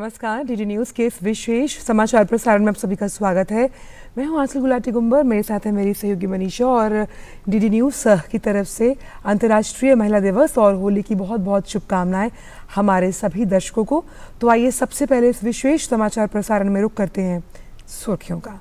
नमस्कार, DD news के इस विशेष समाचार प्रसारण में आप सभी का स्वागत है। मैं हूं आंचल गुलाटी गुंबर, मेरे साथ है मेरी सहयोगी मनीषा और डीडी न्यूज़ की तरफ से अंतर्राष्ट्रीय महिला दिवस और होली की बहुत बहुत शुभकामनाएं हमारे सभी दर्शकों को। तो आइए सबसे पहले इस विशेष समाचार प्रसारण में रुख करते हैं सुर्खियों का।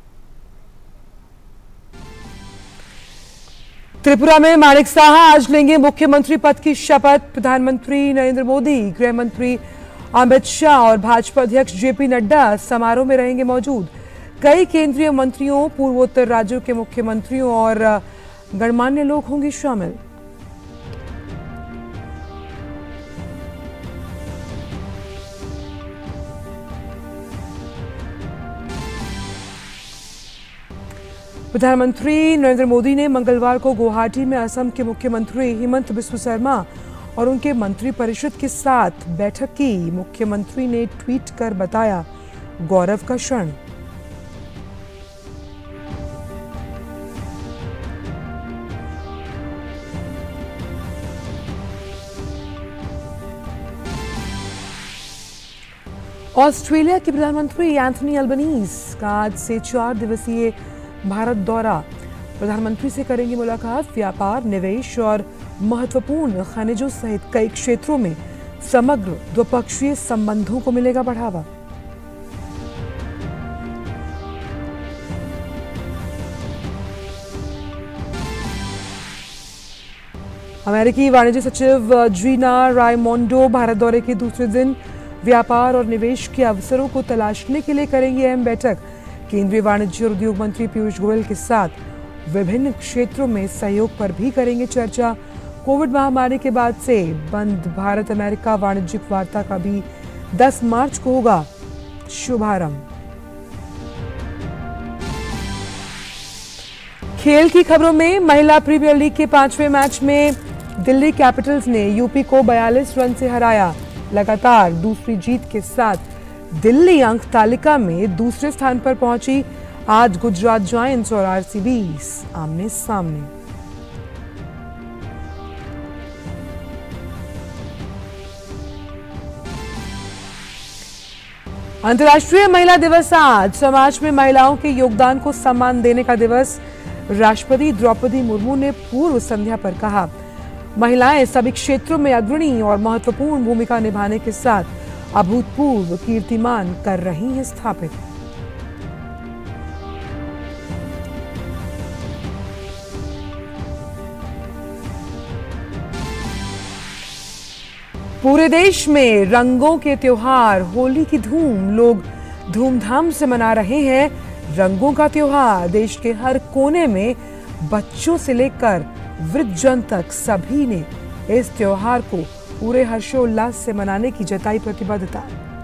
त्रिपुरा में माणिक साहा आज लेंगे मुख्यमंत्री पद की शपथ। प्रधानमंत्री नरेंद्र मोदी, गृह मंत्री अमित शाह और भाजपा अध्यक्ष जेपी नड्डा समारोह में रहेंगे मौजूद। कई केंद्रीय मंत्रियों, पूर्वोत्तर राज्यों के मुख्यमंत्रियों और गणमान्य लोग होंगे शामिल। प्रधानमंत्री नरेंद्र मोदी ने मंगलवार को गुवाहाटी में असम के मुख्यमंत्री हिमंत बिस्व शर्मा और उनके मंत्रिपरिषद के साथ बैठक की। मुख्यमंत्री ने ट्वीट कर बताया गौरव का क्षण। ऑस्ट्रेलिया के प्रधानमंत्री एंथनी अल्बनीज का आज से 4 दिवसीय भारत दौरा। प्रधानमंत्री से करेंगे मुलाकात। व्यापार, निवेश और महत्वपूर्ण खनिजों सहित कई क्षेत्रों में समग्र द्विपक्षीय संबंधों को मिलेगा बढ़ावा। अमेरिकी वाणिज्य सचिव जीना रायमोंडो भारत दौरे के दूसरे दिन व्यापार और निवेश के अवसरों को तलाशने के लिए करेंगे अहम बैठक। केंद्रीय वाणिज्य और उद्योग मंत्री पीयूष गोयल के साथ विभिन्न क्षेत्रों में सहयोग पर भी करेंगे चर्चा। कोविड महामारी के बाद से बंद भारत अमेरिका वाणिज्यिक वार्ता का भी 10 मार्च को होगा शुभारंभ। खेल की खबरों में महिला प्रीमियर लीग के 5वें मैच में दिल्ली कैपिटल्स ने यूपी को 42 रन से हराया। लगातार दूसरी जीत के साथ दिल्ली अंक तालिका में दूसरे स्थान पर पहुंची। आज गुजरात जायंट्स और आरसीबी आमने सामने। अंतर्राष्ट्रीय महिला दिवस आज। समाज में महिलाओं के योगदान को सम्मान देने का दिवस। राष्ट्रपति द्रौपदी मुर्मू ने पूर्व संध्या पर कहा, महिलाएं सभी क्षेत्रों में अग्रणी और महत्वपूर्ण भूमिका निभाने के साथ अभूतपूर्व कीर्तिमान कर रही हैं स्थापित। पूरे देश में रंगों के त्योहार होली की धूम। लोग धूमधाम से मना रहे हैं रंगों का त्योहार। देश के हर कोने में बच्चों से लेकर वृद्धजन तक सभी ने इस त्योहार को पूरे हर्षोल्लास से मनाने की जताई प्रतिबद्धता।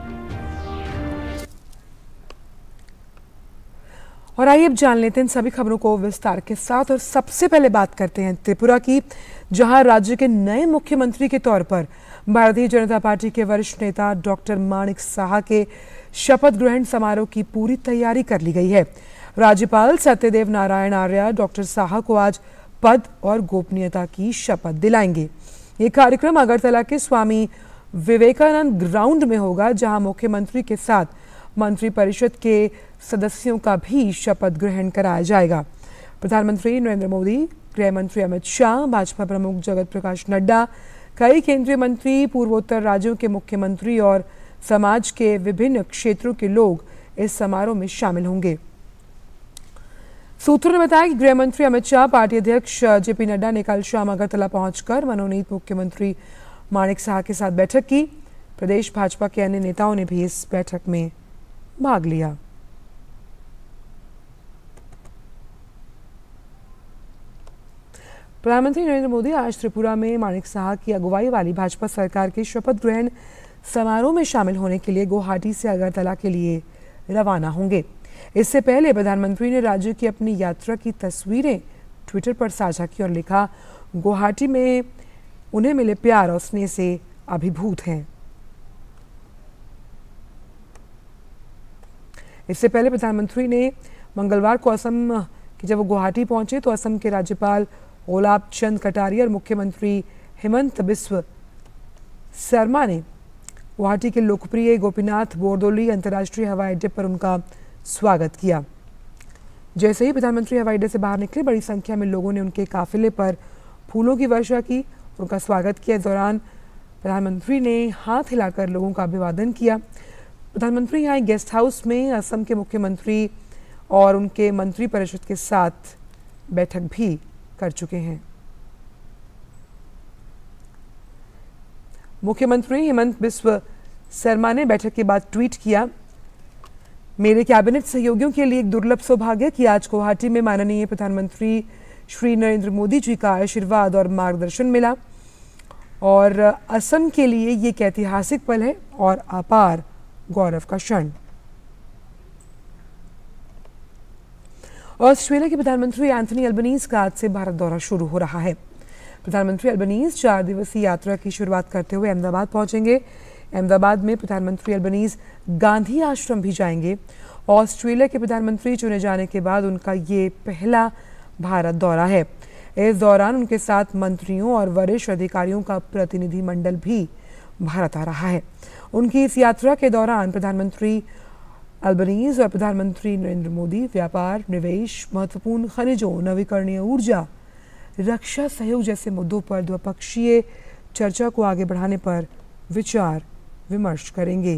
और आइए अब जान लेते हैं सभी खबरों को विस्तार के साथ। और सबसे पहले बात करते हैं त्रिपुरा की, जहां राज्य के नए मुख्यमंत्री के तौर पर भारतीय जनता पार्टी के वरिष्ठ नेता डॉक्टर माणिक साहा के शपथ ग्रहण समारोह की पूरी तैयारी कर ली गई है। राज्यपाल सत्यदेव नारायण आर्य डॉक्टर साहा को आज पद और गोपनीयता की शपथ दिलाएंगे। ये कार्यक्रम अगरतला के स्वामी विवेकानंद ग्राउंड में होगा, जहां मुख्यमंत्री के साथ मंत्रिपरिषद के सदस्यों का भी शपथ ग्रहण कराया जाएगा। प्रधानमंत्री नरेंद्र मोदी, गृह मंत्री अमित शाह, भाजपा प्रमुख जगत प्रकाश नड्डा, कई केंद्रीय मंत्री, पूर्वोत्तर राज्यों के मुख्यमंत्री और समाज के विभिन्न क्षेत्रों के लोग इस समारोह में शामिल होंगे। सूत्रों ने बताया कि गृह मंत्री अमित शाह, पार्टी अध्यक्ष जेपी नड्डा ने कल शाम अगरतला पहुंचकर मनोनीत मुख्यमंत्री माणिक साहा के साथ बैठक की। प्रदेश भाजपा के अन्य नेताओं ने भी इस बैठक में भाग लिया। प्रधानमंत्री नरेंद्र मोदी आज त्रिपुरा में माणिक साहा की अगुवाई वाली भाजपा सरकार के शपथ ग्रहण समारोह में शामिल होने के लिए गुवाहाटी से अगरतला के लिए रवाना होंगे। इससे पहले प्रधानमंत्री ने राज्य की अपनी यात्रा की तस्वीरें ट्विटर पर साझा की और लिखा, गुवाहाटी में उन्हें मिले प्यार और स्नेह से अभिभूत हैं। इससे पहले प्रधानमंत्री ने मंगलवार को असम की जब वो गुवाहाटी पहुंचे तो असम के राज्यपाल ओलाप चंद कटारिया और मुख्यमंत्री हिमंत बिस्व शर्मा ने गुवाहाटी के लोकप्रिय गोपीनाथ बोरदोली अंतर्राष्ट्रीय हवाई अड्डे पर उनका स्वागत किया। जैसे ही प्रधानमंत्री हवाई अड्डे से बाहर निकले, बड़ी संख्या में लोगों ने उनके काफिले पर फूलों की वर्षा की, उनका स्वागत किया। इस दौरान प्रधानमंत्री ने हाथ हिलाकर लोगों का अभिवादन किया। प्रधानमंत्री यहाँ गेस्ट हाउस में असम के मुख्यमंत्री और उनके मंत्री परिषद के साथ बैठक भी कर चुके हैं। मुख्यमंत्री हेमंत बिस्व शर्मा ने बैठक के बाद ट्वीट किया, मेरे कैबिनेट सहयोगियों के लिए एक दुर्लभ सौभाग्य कि आज गुवाहाटी में माननीय प्रधानमंत्री श्री नरेंद्र मोदी जी का आशीर्वाद और मार्गदर्शन मिला और असम के लिए ये एक ऐतिहासिक पल है और अपार गौरव का क्षण। ऑस्ट्रेलिया के प्रधानमंत्री एंथनी अल्बनीज का आज से भारत दौरा शुरू हो रहा है। प्रधानमंत्री अल्बनीज 4 दिवसीय यात्रा की शुरुआत करते हुए अहमदाबाद पहुंचेंगे। अहमदाबाद में प्रधानमंत्री अल्बनीज गांधी आश्रम भी जाएंगे। ऑस्ट्रेलिया के प्रधानमंत्री चुने जाने के बाद उनका ये पहला भारत दौरा है। इस दौरान उनके साथ मंत्रियों और वरिष्ठ अधिकारियों का प्रतिनिधिमंडल भी भारत आ रहा है। उनकी इस यात्रा के दौरान प्रधानमंत्री अल्बनीज और प्रधानमंत्री नरेंद्र मोदी व्यापार, निवेश, महत्वपूर्ण खनिजों, नवीकरणीय ऊर्जा, रक्षा सहयोग जैसे मुद्दों पर द्विपक्षीय चर्चा को आगे बढ़ाने पर विचार विमर्श करेंगे।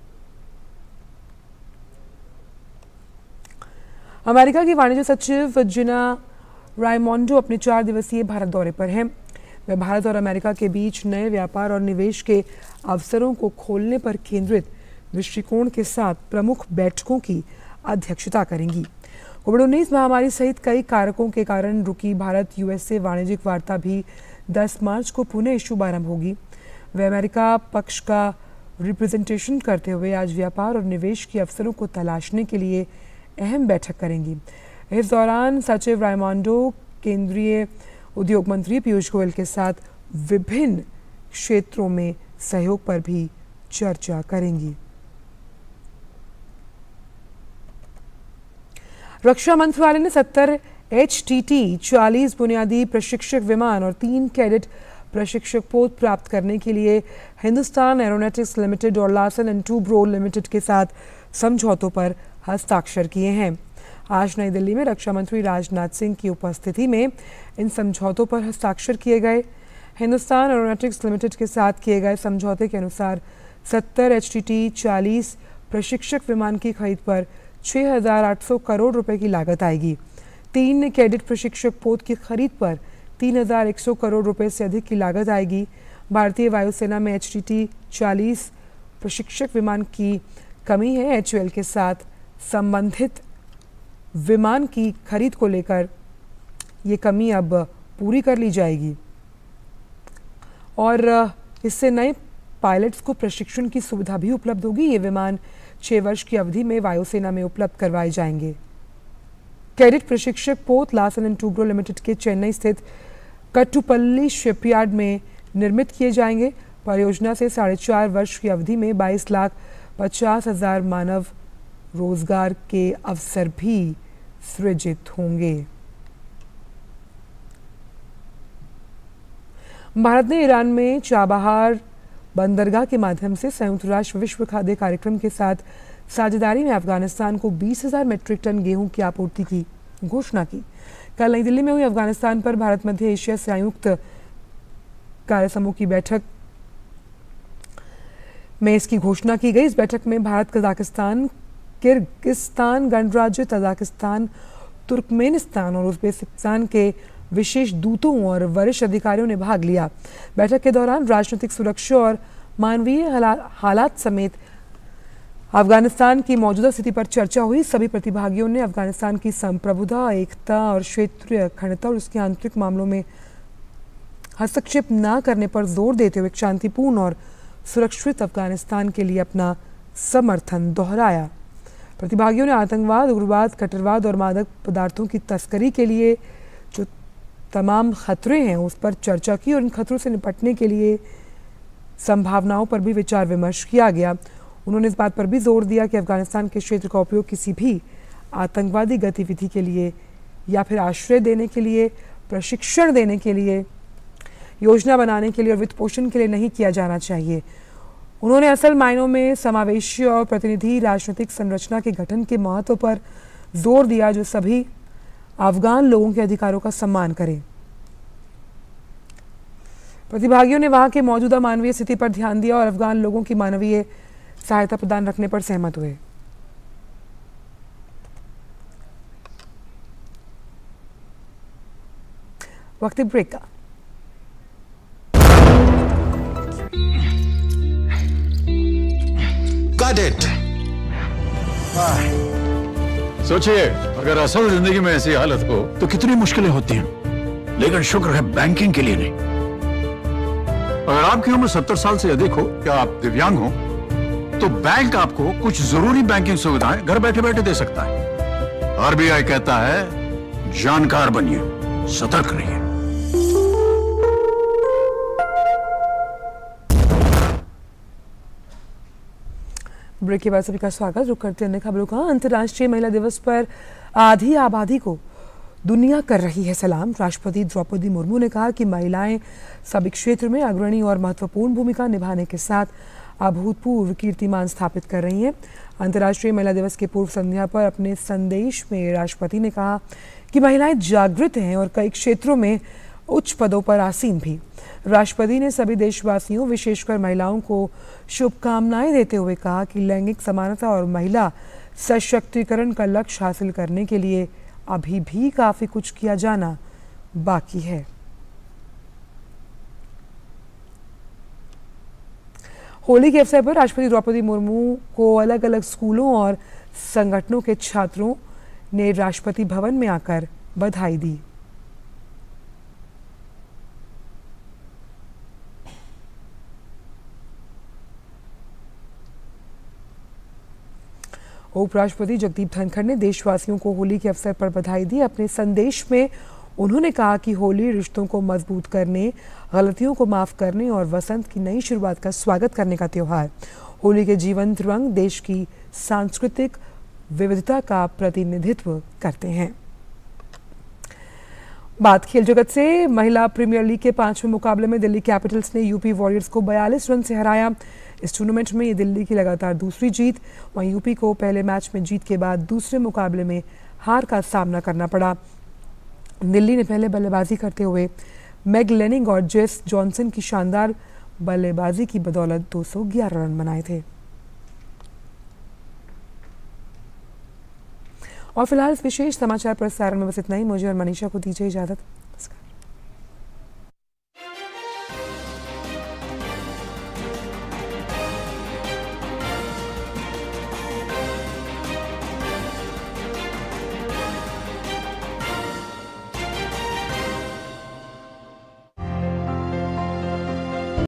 अमेरिका की वाणिज्य सचिव जिना रायमोंडो अपने 4 दिवसीय भारत दौरे पर हैं। वे भारत और अमेरिका के बीच नए व्यापार और निवेश के अवसरों को खोलने पर केंद्रित दृष्टिकोण के साथ प्रमुख बैठकों की अध्यक्षता करेंगी। कोविड-19 महामारी सहित कई कारकों के कारण रुकी भारत यूएसए वाणिज्यिक वार्ता भी 10 मार्च को पुनः शुभारंभ होगी। वे अमेरिका पक्ष का रिप्रेजेंटेशन करते हुए आज व्यापार और निवेश के अवसरों को तलाशने के लिए अहम बैठक करेंगी। इस दौरान सचिव रायमोंडो केंद्रीय उद्योग मंत्री पीयूष गोयल के साथ विभिन्न क्षेत्रों में सहयोग पर भी चर्चा करेंगी। रक्षा मंत्रालय ने 70 HTT-40 बुनियादी प्रशिक्षक विमान और 3 कैडेट प्रशिक्षक पोत प्राप्त करने के लिए हिंदुस्तान एरोनॉटिक्स लिमिटेड और लार्सन एंड टूब्रो लिमिटेड के साथ समझौतों पर हस्ताक्षर किए हैं। आज नई दिल्ली में रक्षा मंत्री राजनाथ सिंह की उपस्थिति में इन समझौतों पर हस्ताक्षर किए गए। हिंदुस्तान एरोनॉटिक्स लिमिटेड के साथ किए गए समझौते के अनुसार 70 HTT-40 प्रशिक्षक विमान की खरीद पर 6,800 करोड़ रुपए की लागत आएगी। 3 कैडेट प्रशिक्षक पोत की खरीद पर 3,100 करोड़ रुपए से अधिक की लागत आएगी। भारतीय वायुसेना में HTT-40 प्रशिक्षक विमान की कमी है। HAL के साथ संबंधित विमान की खरीद को लेकर ये कमी अब पूरी कर ली जाएगी और इससे नए पायलट्स को प्रशिक्षण की सुविधा भी उपलब्ध होगी। ये विमान 6 वर्ष की अवधि में वायुसेना में उपलब्ध करवाए जाएंगे। कैडेट प्रशिक्षक पोत लार्सन एंड टूब्रो लिमिटेड के चेन्नई स्थित कट्टुपल्ली शिपयार्ड में निर्मित किए जाएंगे। परियोजना से 4.5 वर्ष की अवधि में 22,50,000 मानव रोजगार के अवसर भी सृजित होंगे। भारत ने ईरान में चाबहार बंदरगाह के माध्यम से संयुक्त राष्ट्र विश्व खाद्य कार्यक्रम के साथ साझेदारी में अफगानिस्तान को 20,000 मीट्रिक टन गेहूं की आपूर्ति की घोषणा की। कल नई दिल्ली में हुई अफगानिस्तान पर भारत मध्य एशिया संयुक्त कार्यसमूह की बैठक में इसकी घोषणा की गई। इस बैठक में भारत, कजाकिस्तान, किर्गिस्तान गणराज्य, तजाकिस्तान, तुर्कमेनिस्तान और उज्बेकिस्तान के विशेष दूतों और वरिष्ठ अधिकारियों ने भाग लिया। बैठक के दौरान राजनीतिक सुरक्षा और मानवीय हालात समेत अफगानिस्तान की मौजूदा स्थिति पर चर्चा हुई। सभी प्रतिभागियों ने अफगानिस्तान की संप्रभुता, एकता और क्षेत्रीय अखंडता और उसके आंतरिक मामलों में हस्तक्षेप न करने पर जोर देते हुए शांतिपूर्ण और सुरक्षित अफगानिस्तान के लिए अपना समर्थन दोहराया। प्रतिभागियों ने आतंकवाद, उग्रवाद, कट्टरवाद और मादक पदार्थों की तस्करी के लिए जो तमाम खतरे हैं उस पर चर्चा की और इन खतरों से निपटने के लिए संभावनाओं पर भी विचार विमर्श किया गया। उन्होंने इस बात पर भी जोर दिया कि अफगानिस्तान के क्षेत्र का उपयोग किसी भी आतंकवादी गतिविधि के लिए या फिर आश्रय देने के लिए, प्रशिक्षण देने के लिए, योजना बनाने के लिए और वित्त पोषण के लिए नहीं किया जाना चाहिए। उन्होंने असल मायनों में समावेशी और प्रतिनिधि राजनीतिक संरचना के गठन के महत्व पर जोर दिया, जो सभी अफगान लोगों के अधिकारों का सम्मान करे। प्रतिभागियों ने वहां के मौजूदा मानवीय स्थिति पर ध्यान दिया और अफगान लोगों की मानवीय सहायता प्रदान रखने पर सहमत हुए। वक्त ब्रेक का। Got it. सोचिए, अगर असल जिंदगी में ऐसी हालत हो तो कितनी मुश्किलें होती हैं, लेकिन शुक्र है बैंकिंग के लिए नहीं। अगर आपकी उम्र 70 साल से अधिक हो या आप दिव्यांग हो तो बैंक आपको कुछ जरूरी बैंकिंग सुविधाएं घर बैठे बैठे दे सकता है। आरबीआई कहता है जानकार बनिए, सतर्क रहिए। ब्रेक के बाद सभी का स्वागत। रुक करते अन्य खबरों का। अंतर्राष्ट्रीय महिला दिवस पर आधी आबादी को दुनिया कर रही है सलाम। राष्ट्रपति द्रौपदी मुर्मू ने कहा कि महिलाएं सभी क्षेत्र में अग्रणी और महत्वपूर्ण भूमिका निभाने के साथ अभूतपूर्व कीर्तिमान स्थापित कर रही हैं। अंतर्राष्ट्रीय महिला दिवस के पूर्व संध्या पर अपने संदेश में राष्ट्रपति ने कहा कि महिलाएं जागृत हैं और कई क्षेत्रों में उच्च पदों पर आसीन भी। राष्ट्रपति ने सभी देशवासियों, विशेषकर महिलाओं को शुभकामनाएं देते हुए कहा कि लैंगिक समानता और महिला सशक्तिकरण का लक्ष्य हासिल करने के लिए अभी भी काफी कुछ किया जाना बाकी है। होली के अवसर पर राष्ट्रपति द्रौपदी मुर्मू को अलग अलग स्कूलों और संगठनों के छात्रों ने राष्ट्रपति भवन में आकर बधाई दी। उपराष्ट्रपति जगदीप धनखड़ ने देशवासियों को होली के अवसर पर बधाई दी। अपने संदेश में उन्होंने कहा कि होली रिश्तों को मजबूत करने, गलतियों को माफ करने और वसंत की नई शुरुआत का स्वागत करने का त्योहार। होली के जीवंत रंग देश की सांस्कृतिक विविधता का प्रतिनिधित्व करते हैं। बात खेल जगत से। महिला प्रीमियर लीग के 5वें मुकाबले में दिल्ली कैपिटल्स ने यूपी वॉरियर्स को 42 रन से हराया। इस टूर्नामेंट में ये दिल्ली की लगातार दूसरी जीत। वहीं यूपी को पहले मैच में जीत के बाद दूसरे मुकाबले में हार का सामना करना पड़ा। दिल्ली ने पहले बल्लेबाजी करते हुए मैग लेनिंग और जेस जॉनसन की शानदार बल्लेबाजी की बदौलत 211 रन बनाए थे। और फिलहाल इस विशेष समाचार प्रसारण में बस इतना ही। मुझे और मनीषा को दीजिए इजाजत।